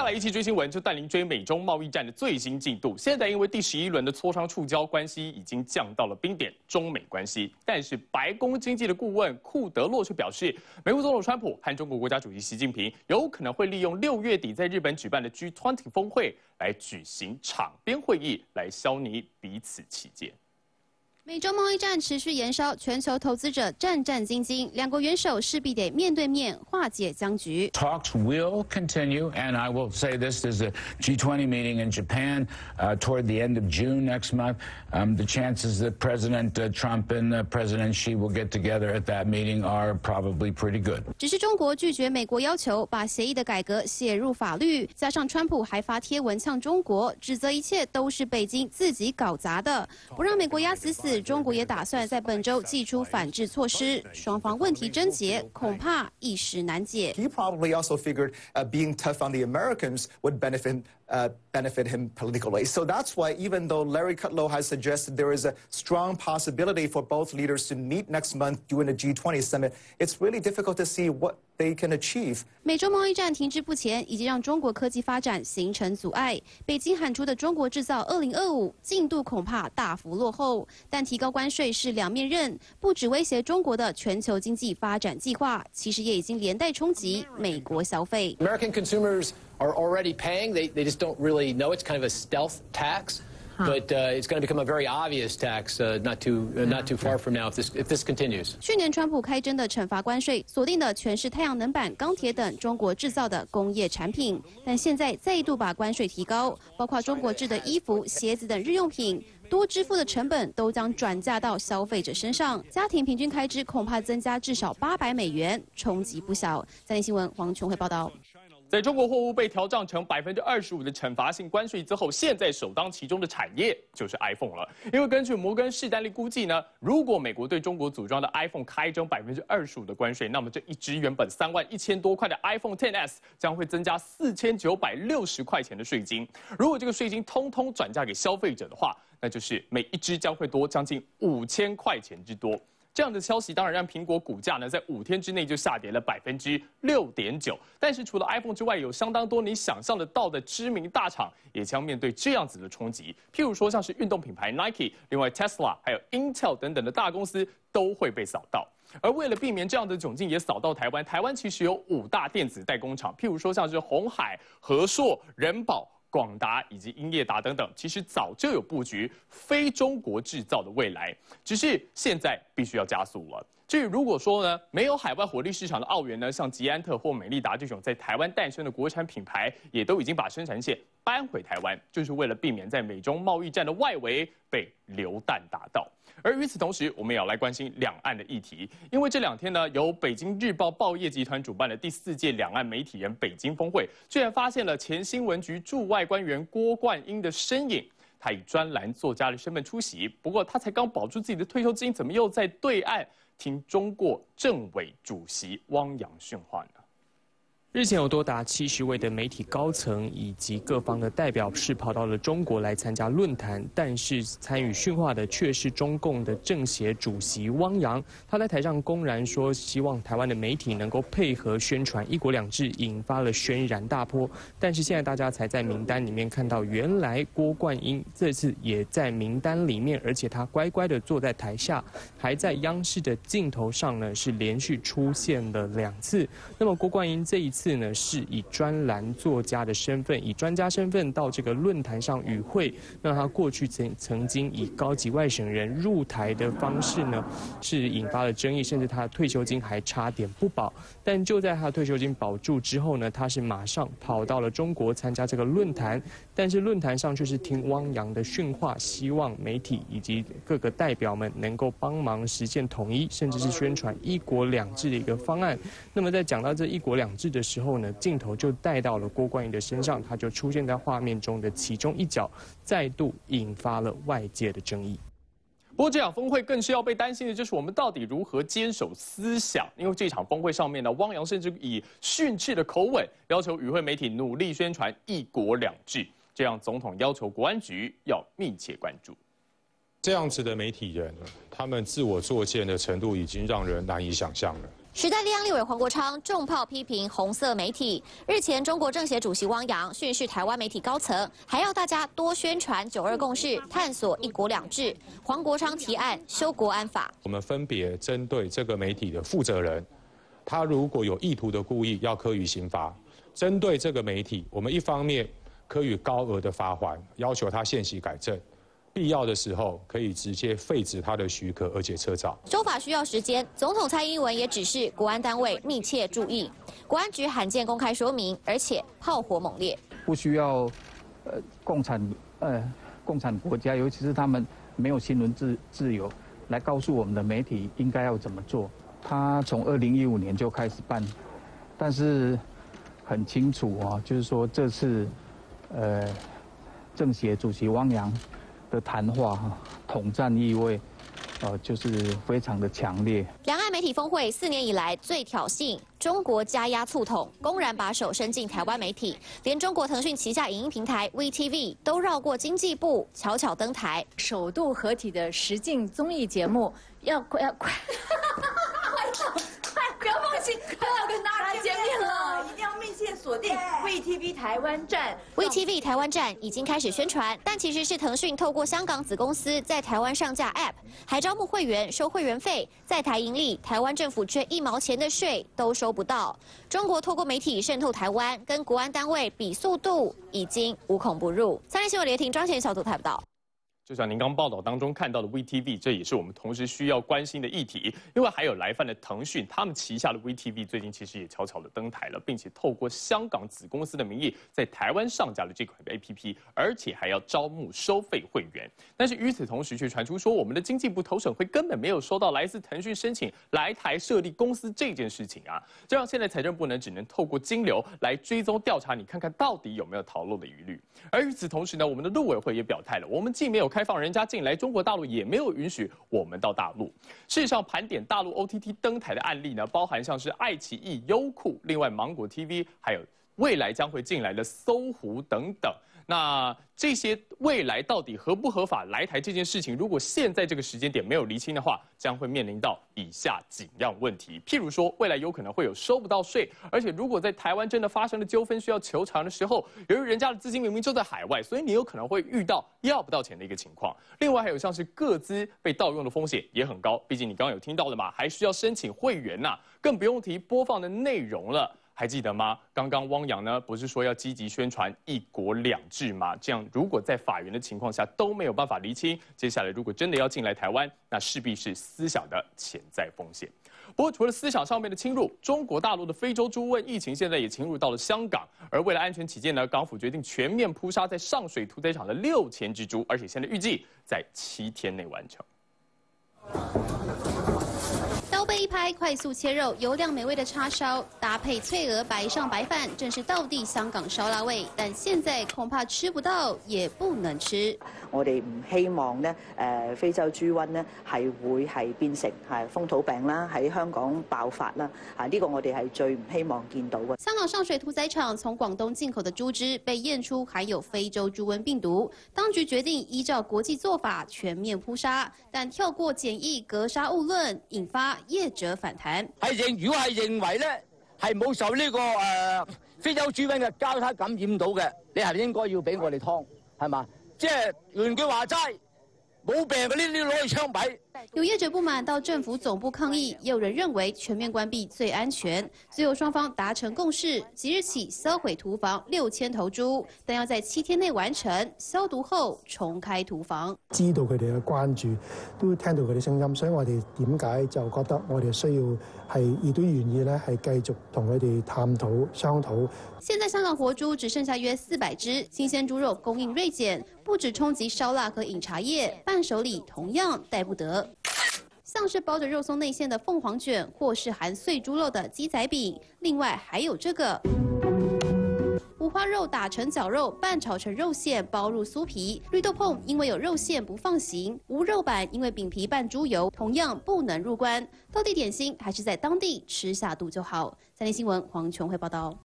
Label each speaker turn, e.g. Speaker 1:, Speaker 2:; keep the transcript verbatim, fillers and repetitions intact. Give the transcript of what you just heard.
Speaker 1: 来一起追新闻，就带您追美中贸易战的最新进度。现在因为第十一轮的磋商触礁，关系已经降到了冰点，中美关系。但是白宫经济的顾问库德洛却表示，美国总统川普和中国国家主席习近平有可能会利用六月底在日本举办的 G 二十 峰会来举行场边会议，来消弭彼此歧见。
Speaker 2: 美中贸易战持续延烧，全球投资者战战兢兢，两国元首势必得面对面化解僵局。
Speaker 3: Talks will continue, and I will say this: there's a G twenty meeting in Japan uh, toward the end of June next month. Um, the chances that President uh, Trump and uh, President Xi will get together at that meeting are probably pretty good.
Speaker 2: 只是中国拒绝美国要求，把协议的改革写入法律，加上川普还发贴文呛中国，指责一切都是北京自己搞砸的，不让美国压死死。 中国也打算在本周祭出反制措施，双方问题症结恐怕一时难解。
Speaker 4: He probably also figured uh, being tough on the Americans would benefit uh, benefit him politically. So that's why, even though Larry Kudlow has suggested there is a strong possibility for both leaders to meet next month during the G twenty summit, it's really difficult to see what they can achieve.
Speaker 2: 美中贸易战停滞不前，以及让中国科技发展形成阻碍。北京喊出的“中国制造二零二五”进度恐怕大幅落后，但提高关税是两面刃，不只威胁中国的全球经济发展计划，其实也已经连带冲击美国消费。
Speaker 5: American consumers are already paying. They they just don't really know. It's kind of a stealth tax. But uh, it's going to become a very obvious tax uh, not too uh, not too far from now if this if this continues.
Speaker 2: 去年川普开征的惩罚关税，锁定的全是太阳能板、钢铁等中国制造的工业产品，但现在再度把关税提高，包括中国制的衣服、鞋子等日用品，多支付的成本都将转嫁到消费者身上，家庭平均开支恐怕增加至少八百美元，冲击不小。三立新闻黄琼慧报道。
Speaker 1: 在中国货物被调涨成百分之二十五的惩罚性关税之后，现在首当其冲的产业就是 iPhone 了。因为根据摩根士丹利估计呢，如果美国对中国组装的 iPhone 开征百分之二十五的关税，那么这一支原本三万一千多块的 iPhone X S 将会增加四千九百六十块钱的税金。如果这个税金通通转嫁给消费者的话，那就是每一支将会多将近五千块钱之多。 这样的消息当然让苹果股价呢在五天之内就下跌了百分之六点九。但是除了 iPhone 之外，有相当多你想象得到的知名大厂也将面对这样子的冲击。譬如说像是运动品牌 Nike， 另外 Tesla 还有 Intel 等等的大公司都会被扫到。而为了避免这样的窘境也扫到台湾，台湾其实有五大电子代工厂，譬如说像是鸿海、和硕、仁宝。 广达以及英业达等等，其实早就有布局非中国制造的未来，只是现在必须要加速了。至于如果说呢，没有海外火力市场的澳元呢，像捷安特或美利达这种在台湾诞生的国产品牌，也都已经把生产线搬回台湾，就是为了避免在美中贸易战的外围被流弹打到。 而与此同时，我们也要来关心两岸的议题，因为这两天呢，由北京日报报业集团主办的第四届两岸媒体人北京峰会，居然发现了前新闻局驻外官员郭冠英的身影。他以专栏作家的身份出席，不过他才刚保住自己的退休金，怎么又在对岸听中国政委主席汪洋训话呢？
Speaker 6: 日前有多达七十位的媒体高层以及各方的代表是跑到了中国来参加论坛，但是参与训话的却是中共的政协主席汪洋。他在台上公然说，希望台湾的媒体能够配合宣传“一国两制”，引发了轩然大波。但是现在大家才在名单里面看到，原来郭冠英这次也在名单里面，而且他乖乖的坐在台下，还在央视的镜头上呢是连续出现了两次。那么郭冠英这一次。 呢是以专栏作家的身份，以专家身份到这个论坛上与会。那他过去曾曾经以高级外省人入台的方式呢，是引发了争议，甚至他的退休金还差点不保。但就在他退休金保住之后呢，他是马上跑到了中国参加这个论坛。但是论坛上却是听汪洋的训话，希望媒体以及各个代表们能够帮忙实现统一，甚至是宣传“一国两制”的一个方案。那么在讲到这一国两制的时候呢，镜头就带到了郭冠英的身上，他就出现在画面中的其中一角，再度引发了外界的争议。
Speaker 1: 不过这场峰会更是要被担心的，就是我们到底如何坚守思想？因为这场峰会上面呢，汪洋甚至以训斥的口吻要求与会媒体努力宣传“一国两制”，这样总统要求国安局要密切关注。
Speaker 7: 这样子的媒体人，他们自我作践的程度已经让人难以想象了。 时代力量立委黄国昌重炮批评红色媒体。日前，中国政协主席汪洋训示台湾媒体高层，还要大家多宣传九二共识，探索一国两制。黄国昌提案修国安法。
Speaker 8: 我们分别针对这个媒体的负责人，他如果有意图的故意，要科予刑罚；针对这个媒体，我们一方面科予高额的罚锾，要求他限期改正。 必要的时候，可以直接废止他的许可，而且撤照。
Speaker 7: 修法需要时间，总统蔡英文也指示国安单位密切注意。国安局罕见公开说明，而且炮火猛烈。
Speaker 9: 不需要，呃，共产呃共产国家，尤其是他们没有新闻自自由，来告诉我们的媒体应该要怎么做。他从二零一五年就开始办，但是很清楚啊，就是说这次，呃，政协主席汪洋 的谈话哈，统战意味，呃，就是非常的强烈。
Speaker 7: 两岸媒体峰会四年以来最挑衅，中国加压促统，公然把手伸进台湾媒体，连中国腾讯旗下影音平台 V T V 都绕过经济部，悄悄登台，
Speaker 10: 首度合体的实境综艺节目，要快要快，快不要放弃，快要跟大家见面了，一定要密切锁定 V T V 台湾站。
Speaker 7: V T V 台湾站已经开始宣传，但其实是腾讯透过香港子公司在台湾上架 App， 还招募会员收会员费，在台盈利，台湾政府却一毛钱的税都收不到。中国透过媒体渗透台湾，跟国安单位比速度，已经无孔不入。三立新闻雷霆张贤小组台报道。
Speaker 1: 就像您刚报道当中看到的 V T V， 这也是我们同时需要关心的议题。另外还有来犯的腾讯，他们旗下的 V T V 最近其实也悄悄的登台了，并且透过香港子公司的名义在台湾上架了这款 A P P， 而且还要招募收费会员。但是与此同时，却传出说我们的经济部投审会根本没有收到来自腾讯申请来台设立公司这件事情啊，这让现在财政部呢只能透过金流来追踪调查，你看看到底有没有逃漏的疑虑。而与此同时呢，我们的陆委会也表态了，我们既没有 开放人家进来中国大陆，也没有允许我们到大陆。事实上，盘点大陆 O T T 登台的案例呢，包含像是爱奇艺、优酷，另外芒果 T V， 还有未来将会进来的搜狐等等。那这些未来到底合不合法来台这件事情，如果现在这个时间点没有厘清的话，将会面临到以下几样问题。譬如说，未来有可能会有收不到税，而且如果在台湾真的发生了纠纷需要求偿的时候，由于人家的资金明明就在海外，所以你有可能会遇到要不到钱的一个情况。另外还有像是个资被盗用的风险也很高，毕竟你刚刚有听到的嘛，还需要申请会员呐、啊，更不用提播放的内容了。 还记得吗？刚刚汪洋呢，不是说要积极宣传一国两制吗？这样如果在法源的情况下都没有办法厘清，接下来如果真的要进来台湾，那势必是思想的潜在风险。不过，除了思想上面的侵入，中国大陆的非洲猪瘟疫情现在也侵入到了香港。而为了安全起见呢，港府决定全面扑杀在上水屠宰场的六千只猪，而且现在预计在七天内完成。
Speaker 2: 刀背一拍，快速切肉，油亮美味的叉烧搭配脆鹅白上白饭，正是道地香港烧腊味。但現在恐怕吃不到，也不能吃。
Speaker 11: 我哋唔希望咧，誒非洲豬瘟咧係會係變成係風土病啦，喺香港爆發啦。啊，呢個我哋係最唔希望見到嘅。
Speaker 2: 香港上水屠宰場從廣東進口的豬隻被驗出含有非洲豬瘟病毒，當局決定依照國際做法全面撲殺，但跳過檢疫格殺勿論，引發業者反彈。
Speaker 12: 係認如果係認為咧係冇受呢、這個誒、呃、非洲豬瘟嘅交叉感染到嘅，你係應該要俾我哋劏，係嘛？即係原句話齋，冇病嘅呢啲攞去槍斃。
Speaker 2: 有業者不滿到政府總部抗議，也有人認為全面關閉最安全。最後雙方達成共識，即日起銷毀屠房六千頭豬，但要在七天內完成，消毒後重開屠房。
Speaker 13: 知道佢哋嘅關注，都聽到佢哋聲音，所以我哋點解就覺得我哋需要係亦都願意咧，係繼續同佢哋探討商討。
Speaker 2: 現在香港活豬只剩下約四百隻，新鮮豬肉供應銳減，不止衝擊燒臘和飲茶業，伴手禮同樣帶不得。像是包着肉鬆內餡的鳳凰卷，或是含碎豬肉的雞仔餅，另外還有這個五花肉打成絞肉，拌炒成肉餡，包入酥皮。綠豆椪因為有肉餡不放行，無肉板因為餅皮拌豬油，同樣不能入關。道地點心還是在當地吃下肚就好。三立新聞黃瓊慧報道。